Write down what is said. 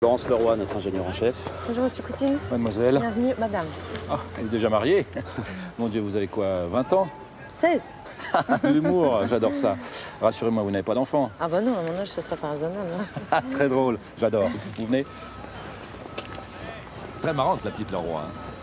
Laurence Leroy, notre ingénieur en chef. Bonjour, monsieur Coutil. Mademoiselle. Bienvenue, madame. Ah, elle est déjà mariée. Mon Dieu, vous avez quoi, 20 ans? 16. De l'humour, j'adore ça. Rassurez-moi, vous n'avez pas d'enfant. Ah bah non, à mon âge, ce serait pas raisonnable. Hein. Ah, très drôle, j'adore. Vous venez? Très marrante, la petite Leroy. Hein.